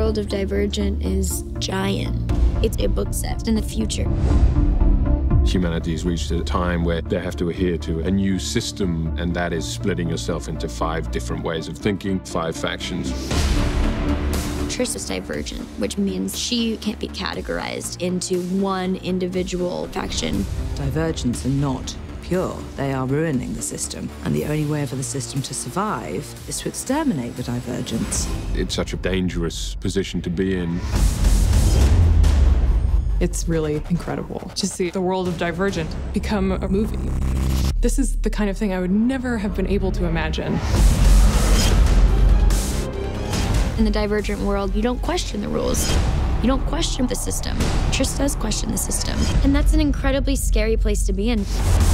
world of Divergent is giant. It's a book set in the future. Humanity's reached a time where they have to adhere to a new system, and that is splitting yourself into 5 different ways of thinking, 5 factions. Trish is divergent, which means she can't be categorized into one individual faction. Divergents are not pure. They are ruining the system, and the only way for the system to survive is to exterminate the divergents. It's such a dangerous position to be in. It's really incredible to see the world of Divergent become a movie. This is the kind of thing I would never have been able to imagine. In the Divergent world, you don't question the rules. You don't question the system. Trish does question the system. And that's an incredibly scary place to be in.